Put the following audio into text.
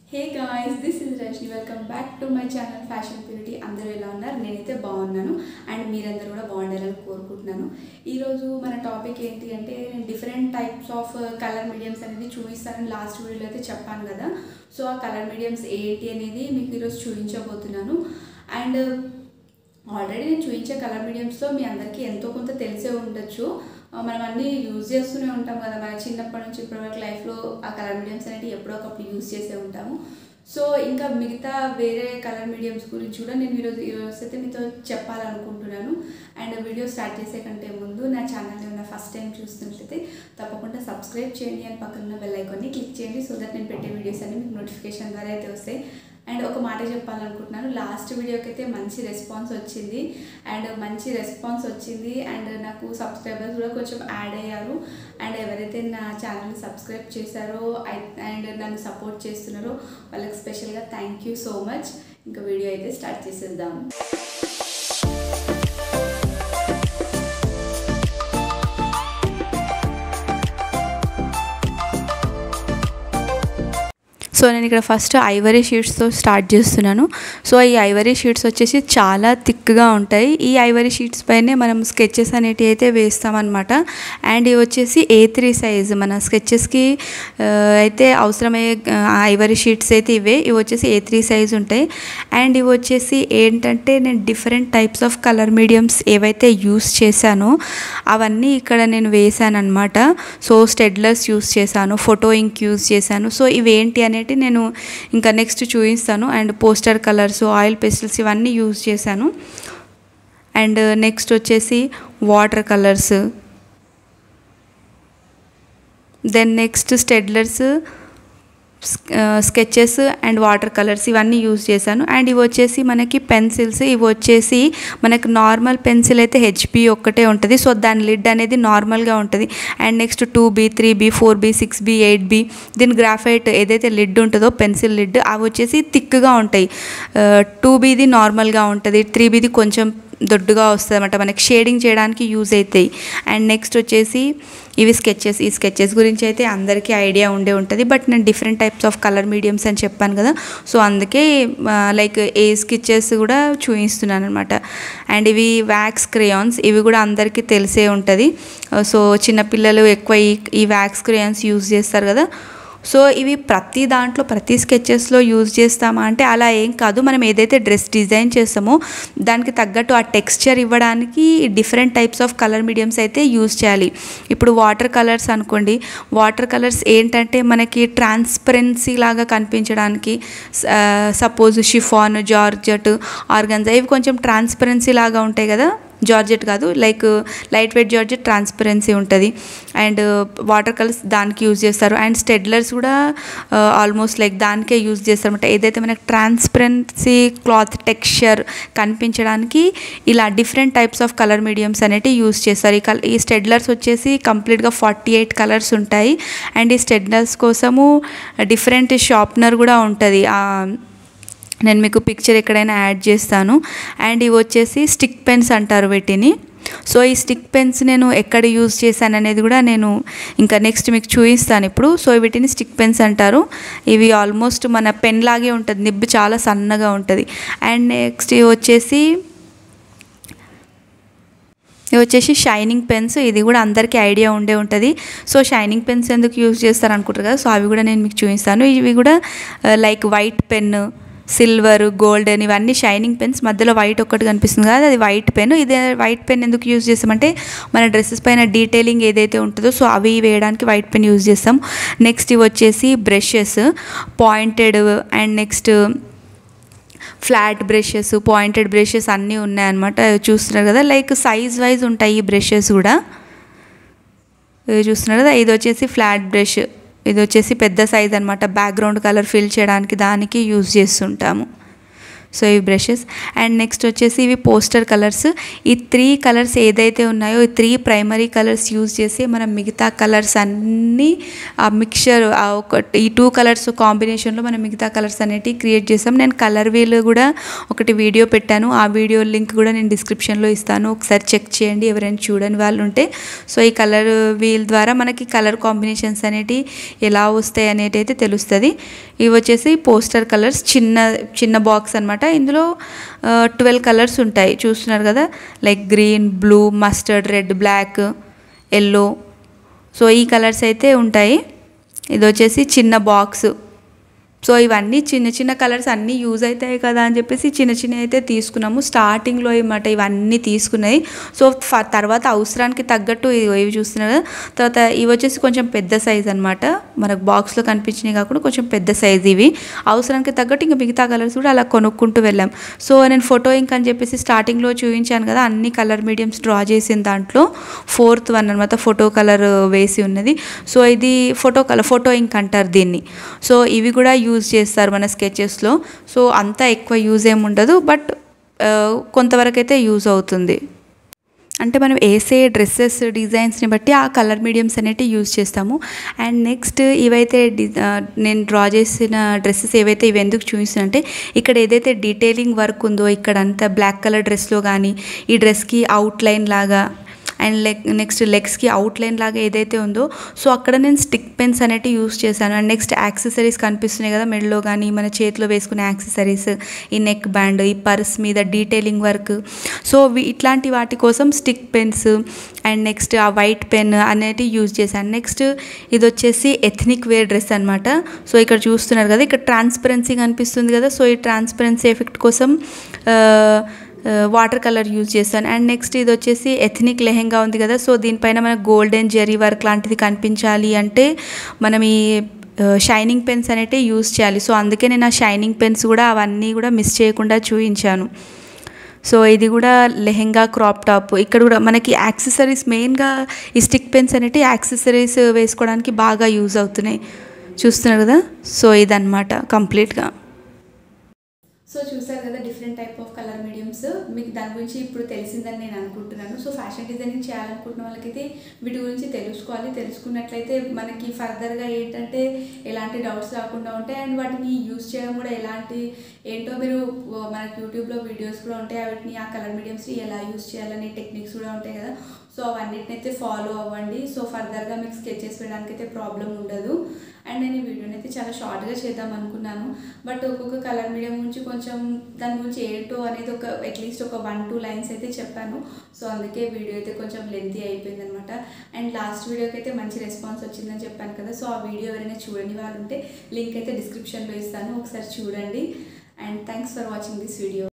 Hey guys, this is Rashni. Welcome back to my channel fashion purity. అందరూ ఎలా ఉన్నారు? నేనైతే బాగున్నాను అండ్ మీరందరూ కూడా బాగుండాలని కోరుకుంటున్నాను. ఈరోజు మన టాపిక్ ఏంటి అంటే, నేను different types of colour mediums అనేది చూపిస్తానని లాస్ట్ వీడియోలో అయితే చెప్పాను కదా. సో ఆ కలర్ మీడియమ్స్ ఏంటి అనేది మీకు ఈరోజు చూపించబోతున్నాను. అండ్ ఆల్రెడీ నేను చూపించే కలర్ మీడియమ్స్లో మీ అందరికీ ఎంతో కొంత తెలిసే ఉండొచ్చు. మనం అన్నీ యూజ్ చేస్తూనే ఉంటాం కదా, మన చిన్నప్పటి నుంచి ఇప్పటి వరకు లైఫ్లో ఆ కలర్ మీడియమ్స్ అనేవి ఎప్పుడో ఒకప్పుడు యూజ్ చేసే ఉంటాము. సో ఇంకా మిగతా వేరే కలర్ మీడియమ్స్ గురించి కూడా నేను ఈరోజు అయితే మీతో చెప్పాలనుకుంటున్నాను. అండ్ వీడియో స్టార్ట్ చేసే కంటే ముందు నా ఛానల్ని ఉన్న ఫస్ట్ టైం చూస్తున్నట్లయితే తప్పకుండా సబ్స్క్రైబ్ చేయండి అండ్ పక్కన బెల్ ఐకాన్ని క్లిక్ చేయండి. సో దట్ నేను పెట్టే వీడియోస్ అన్ని మీకు నోటిఫికేషన్ ద్వారా అయితే వస్తాయి. అండ్ ఒక మాట చెప్పాలనుకుంటున్నాను, లాస్ట్ వీడియోకి అయితే మంచి రెస్పాన్స్ వచ్చింది అండ్ నాకు సబ్స్క్రైబర్స్ కూడా కొంచెం యాడ్ అయ్యారు. అండ్ ఎవరైతే నా ఛానల్ని సబ్స్క్రైబ్ చేశారో అండ్ నన్ను సపోర్ట్ చేస్తున్నారో వాళ్ళకి స్పెషల్గా థ్యాంక్ యూ సో మచ్. ఇంకా వీడియో అయితే స్టార్ట్ చేసేద్దాం. సో నేను ఇక్కడ ఫస్ట్ ఐవరీ షీట్స్తో స్టార్ట్ చేస్తున్నాను. సో ఈ ఐవరీ షీట్స్ వచ్చేసి చాలా థిక్గా ఉంటాయి. ఈ ఐవరీ షీట్స్ పైనే మనం స్కెచెస్ అనేటివి అయితే వేస్తామన్నమాట. అండ్ ఇవి వచ్చేసి A3 సైజ్, మన స్కెచెస్కి అయితే అవసరమయ్యే ఐవరీ షీట్స్ అయితే ఇవి వచ్చేసి A3 సైజ్ ఉంటాయి. అండ్ ఇవి వచ్చేసి ఏంటంటే, నేను different types of colour mediums ఏవైతే యూస్ చేశానో అవన్నీ ఇక్కడ నేను వేసాను అనమాట. సో స్టెడ్లర్స్ యూస్ చేశాను, ఫోటో ఇంక్ యూస్ చేశాను. సో ఇవేంటి అనేవి నేను ఇంకా నెక్స్ట్ చూపిస్తాను. And poster colours, oil pastels ఇవన్నీ యూజ్ చేశాను. అండ్ నెక్స్ట్ వచ్చేసి water colours, then next Staedtlers, sketches and water colours ఇవన్నీ యూజ్ చేశాను. అండ్ ఇవి వచ్చేసి మనకి పెన్సిల్స్. ఇవి వచ్చేసి మనకి నార్మల్ పెన్సిల్ అయితే HB ఒక్కటే ఉంటుంది. సో దాని లిడ్ అనేది నార్మల్గా ఉంటుంది. And next 2B, 3B, 4B, 6B, 8B దీని గ్రాఫైట్ ఏదైతే లిడ్ ఉంటుందో పెన్సిల్ లిడ్ అవి వచ్చేసి థిక్గా ఉంటాయి. 2Bది నార్మల్గా ఉంటుంది, 3Bది కొంచెం దొడ్డుగా వస్తుంది అన్నమాట, మనకి షేడింగ్ చేయడానికి యూజ్ అవుతాయి. అండ్ నెక్స్ట్ వచ్చేసి ఇవి స్కెచెస్. ఈ స్కెచెస్ గురించి అయితే అందరికీ ఐడియా ఉండే ఉంటుంది, బట్ నేను different types of colour mediums అని చెప్పాను కదా. సో అందుకే లైక్ ఏ స్కెచెస్ కూడా చూపిస్తున్నాను అనమాట. అండ్ ఇవి వ్యాక్స్ క్రేయాన్స్, ఇవి కూడా అందరికీ తెలిసే ఉంటుంది. సో చిన్నపిల్లలు ఎక్కువ ఈ వ్యాక్స్ క్రేయాన్స్ యూజ్ చేస్తారు కదా. సో ఇవి ప్రతి దాంట్లో ప్రతి స్కెచెస్లో యూజ్ చేస్తామా అంటే అలా ఏం కాదు. మనం ఏదైతే డ్రెస్ డిజైన్ చేస్తామో దానికి తగ్గట్టు ఆ టెక్స్చర్ ఇవ్వడానికి different types of colour mediums అయితే యూజ్ చేయాలి. ఇప్పుడు వాటర్ కలర్స్ అనుకోండి, వాటర్ కలర్స్ ఏంటంటే మనకి ట్రాన్స్పరెన్సీ లాగా కనిపించడానికి, సపోజ్ షిఫాన్, జార్జెట్, ఆర్గన్జా ఇవి కొంచెం ట్రాన్స్పరెన్సీ లాగా ఉంటాయి కదా. జార్జెట్ కాదు, like light weight georgette transparency ఉంటుంది. అండ్ వాటర్ కలర్స్ దానికి యూజ్ చేస్తారు. అండ్ స్టెడ్లర్స్ కూడా ఆల్మోస్ట్ లైక్ దానికే యూజ్ చేస్తారు అనమాట. ఏదైతే మనకి ట్రాన్స్పరెన్సీ క్లాత్ టెక్స్చర్ కనిపించడానికి ఇలా different types of colour mediums అనేవి యూజ్ చేస్తారు. ఈ స్టెడ్లర్స్ వచ్చేసి కంప్లీట్గా 48 కలర్స్ ఉంటాయి. అండ్ ఈ స్టెడ్లర్స్ కోసము డిఫరెంట్ షార్ప్నర్ కూడా ఉంటుంది. నేను మీకు పిక్చర్ ఎక్కడైనా యాడ్ చేస్తాను. అండ్ ఇవి వచ్చేసి స్టిక్ పెన్స్ అంటారు వీటిని. సో ఈ స్టిక్ పెన్స్ నేను ఎక్కడ యూజ్ చేశాను అనేది కూడా నేను ఇంకా నెక్స్ట్ మీకు చూపిస్తాను ఇప్పుడు. సో వీటిని స్టిక్ పెన్స్ అంటారు. ఇవి ఆల్మోస్ట్ మన పెన్ లాగే ఉంటుంది, నిబ్బు చాలా సన్నగా ఉంటుంది. అండ్ నెక్స్ట్ ఇవి వచ్చేసి షైనింగ్ పెన్స్. ఇది కూడా అందరికీ ఐడియా ఉండే ఉంటుంది. సో షైనింగ్ పెన్స్ ఎందుకు యూజ్ చేస్తారు అనుకుంటారు కదా. సో అవి కూడా నేను మీకు చూపిస్తాను. ఇవి కూడా like white pen, silver, golden ఇవన్నీ షైనింగ్ పెన్స్. మధ్యలో వైట్ ఒక్కటి కనిపిస్తుంది కదా, అది వైట్ పెన్. ఇది వైట్ పెన్ ఎందుకు యూజ్ చేస్తామంటే మన డ్రెస్సెస్ పైన డీటెయిలింగ్ ఏదైతే ఉంటుందో సో అవి వేయడానికి వైట్ పెన్ యూజ్ చేస్తాం. నెక్స్ట్ ఇవి వచ్చేసి brushes, pointed and next flat brushes, pointed brushes అన్నీ ఉన్నాయన్నమాట. చూస్తున్నారు కదా, లైక్ సైజ్ వైజ్ ఉంటాయి ఈ బ్రషెస్ కూడా. చూస్తున్నారు కదా, ఇది వచ్చేసి ఫ్లాట్ బ్రష్, ఇది వచ్చేసి పెద్ద సైజ్ అనమాట. బ్యాక్గ్రౌండ్ కలర్ ఫిల్ చేయడానికి దానికి యూజ్ చేస్తుంటాము. సో ఇవి బ్రషెస్. అండ్ నెక్స్ట్ వచ్చేసి ఇవి పోస్టర్ కలర్స్. ఈ 3 కలర్స్ ఏదైతే ఉన్నాయో ఈ 3 ప్రైమరీ కలర్స్ యూజ్ చేసి మనం మిగతా కలర్స్ అన్నీ ఆ మిక్చర్ ఈ 2 కలర్స్ కాంబినేషన్లో మనం మిగతా కలర్స్ అనేటివి క్రియేట్ చేసాం. నేను కలర్ వీల్ కూడా ఒకటి వీడియో పెట్టాను, ఆ వీడియో లింక్ కూడా నేను డిస్క్రిప్షన్లో ఇస్తాను, ఒకసారి చెక్ చేయండి ఎవరైనా చూడని వాళ్ళు ఉంటే. సో ఈ కలర్ వీల్ ద్వారా మనకి కలర్ కాంబినేషన్స్ అనేటివి ఎలా వస్తాయి అనేటి అయితే తెలుస్తుంది. ఇవి వచ్చేసి పోస్టర్ కలర్స్, చిన్న బాక్స్ అనమాట. ఇందులో 12 కలర్స్ ఉంటాయి, చూస్తున్నారు కదా, like green, blue, mustard, red, black, yellow. So ఈ కలర్స్ అయితే ఉంటాయి. ఇది వచ్చేసి చిన్న బాక్స్. సో ఇవన్నీ చిన్న కలర్స్ అన్నీ యూజ్ అవుతాయి కదా అని చెప్పేసి చిన్న అయితే తీసుకున్నాము స్టార్టింగ్లో అన్నమాట. ఇవన్నీ తీసుకున్నాయి. సో తర్వాత అవసరానికి తగ్గట్టు ఇవి చూస్తున్నారు కదా. తర్వాత ఇవి వచ్చేసి కొంచెం పెద్ద సైజ్ అనమాట, మనకు బాక్స్లో కనిపించినవి కాకుండా కొంచెం పెద్ద సైజ్. ఇవి అవసరానికి తగ్గట్టు ఇంకా మిగతా కలర్స్ కూడా అలా కొనుక్కుంటూ వెళ్ళాం. సో నేను ఫోటో ఇంక్ అని చెప్పేసి స్టార్టింగ్లో చూపించాను కదా, అన్ని కలర్ మీడియంస్ డ్రా చేసిన దాంట్లో 4th వన్ అనమాట, ఫోటో కలర్ వేసి ఉన్నది. సో ఇది ఫోటో ఇంక్ అంటారు దీన్ని. సో ఇవి కూడా యూజ్ చేస్తారు మన స్కెచెస్లో. సో అంతా ఎక్కువ యూజ్ ఏమి ఉండదు, బట్ కొంతవరకు అయితే యూజ్ అవుతుంది. అంటే మనం వేసే డ్రెస్సెస్ డిజైన్స్ని బట్టి ఆ కలర్ మీడియమ్స్ అనేవి యూజ్ చేస్తాము. అండ్ నెక్స్ట్ ఇవైతే నేను డ్రా చేసిన డ్రెస్సెస్ ఏవైతే ఇవి ఎందుకు చూపిస్తానంటే, ఇక్కడ ఏదైతే డీటెయిలింగ్ వర్క్ ఉందో ఇక్కడ అంతా బ్లాక్ కలర్ డ్రెస్లో కానీ ఈ డ్రెస్కి అవుట్లైన్ లాగా అండ్ నెక్స్ట్ లెగ్స్కి అవుట్లైన్ లాగా ఏదైతే ఉందో సో అక్కడ నేను స్టిక్ పెన్స్ అనేవి యూస్ చేశాను. అండ్ నెక్స్ట్ యాక్సెసరీస్ కనిపిస్తున్నాయి కదా మెడలో కానీ మన చేతిలో వేసుకునే యాక్సెసరీస్, ఈ నెక్ బ్యాండ్, ఈ పర్స్ మీద డీటెయిలింగ్ వర్క్. సో ఇట్లాంటి వాటి కోసం స్టిక్ పెన్స్ అండ్ నెక్స్ట్ ఆ వైట్ పెన్ అనేవి యూజ్ చేశాను. నెక్స్ట్ ఇది వచ్చేసి ఎథ్నిక్ వేర్ డ్రెస్ అనమాట. సో ఇక్కడ చూస్తున్నారు కదా, ఇక్కడ ట్రాన్స్పరెన్సీ కనిపిస్తుంది కదా. సో ఈ ట్రాన్స్పరెన్సీ ఎఫెక్ట్ కోసం వాటర్ కలర్ యూజ్ చేస్తాను. అండ్ నెక్స్ట్ ఇది వచ్చేసి ఎథ్నిక్ లెహెంగా ఉంది కదా, సో దీనిపైన మనకు గోల్డెన్ జెరీ వర్క్ లాంటిది కనిపించాలి అంటే మనం ఈ షైనింగ్ పెన్స్ అనేవి యూజ్ చేయాలి. సో అందుకే నేను ఆ షైనింగ్ పెన్స్ కూడా అవన్నీ కూడా మిస్ చేయకుండా చూపించాను. సో ఇది కూడా లెహెంగా క్రాప్ టాప్. ఇక్కడ కూడా మనకి యాక్సెసరీస్ మెయిన్గా ఈ స్టిక్ పెన్స్ అనేవి యాక్సెసరీస్ వేసుకోవడానికి బాగా యూజ్ అవుతున్నాయి, చూస్తున్నారు కదా. సో ఇదన్నమాట కంప్లీట్గా. సో చూసారు కదా different type of colour mediums. మీకు దాని గురించి ఇప్పుడు తెలిసిందని నేను అనుకుంటున్నాను. సో ఫ్యాషన్ డిజైనింగ్ చేయాలనుకుంటున్న వాళ్ళకైతే వీటి గురించి తెలుసుకోవాలి. తెలుసుకున్నట్లయితే మనకి ఫర్దర్గా ఏంటంటే ఎలాంటి డౌట్స్ రాకుండా ఉంటాయి. అండ్ వాటిని యూజ్ చేయడం కూడా ఏంటో మీరు మనకి యూట్యూబ్లో వీడియోస్ కూడా ఉంటాయి, వాటిని ఆ కలర్ మీడియమ్స్ని ఎలా యూజ్ చేయాలనే టెక్నిక్స్ కూడా ఉంటాయి కదా. సో అవన్నిటిని అయితే ఫాలో అవ్వండి. సో ఫర్దర్గా మీకు స్కెచెస్ వేయడానికి అయితే ప్రాబ్లం ఉండదు. అండ్ నేను ఈ వీడియోని అయితే చాలా షార్ట్గా చేద్దాం అనుకున్నాను, బట్ ఒక్కొక్క కలర్ మీడియం గురించి కొంచెం దాని గురించి ఏంటో అనేది అట్లీస్ట్ ఒక 1-2 లైన్స్ అయితే చెప్పాను. సో అందుకే వీడియో అయితే కొంచెం లెంతీ అయిపోయింది అనమాట. అండ్ లాస్ట్ వీడియోకి అయితే మంచి రెస్పాన్స్ వచ్చిందని చెప్పాను కదా. సో ఆ వీడియో ఎవరైనా చూడని వాళ్ళు ఉంటే లింక్ అయితే డిస్క్రిప్షన్లో ఇస్తాను, ఒకసారి చూడండి. And thanks for watching this video.